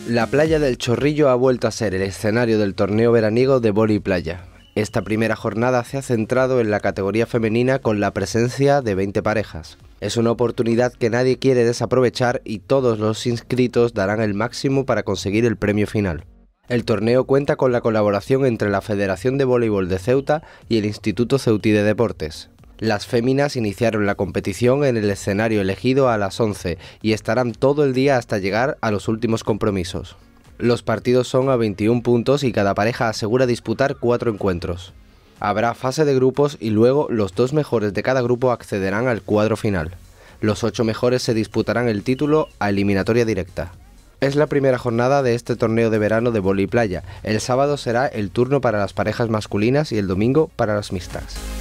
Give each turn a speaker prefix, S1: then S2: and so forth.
S1: La playa del Chorrillo ha vuelto a ser el escenario del torneo veraniego de vóley playa. Esta primera jornada se ha centrado en la categoría femenina con la presencia de 20 parejas. Es una oportunidad que nadie quiere desaprovechar y todos los inscritos darán el máximo para conseguir el premio final. El torneo cuenta con la colaboración entre la Federación de Voleibol de Ceuta y el Instituto Ceutí de Deportes. Las féminas iniciaron la competición en el escenario elegido a las 11 y estarán todo el día hasta llegar a los últimos compromisos. Los partidos son a 21 puntos y cada pareja asegura disputar 4 encuentros. Habrá fase de grupos y luego los 2 mejores de cada grupo accederán al cuadro final. Los 8 mejores se disputarán el título a eliminatoria directa. Es la primera jornada de este torneo de verano de vóley playa. El sábado será el turno para las parejas masculinas y el domingo para las mixtas.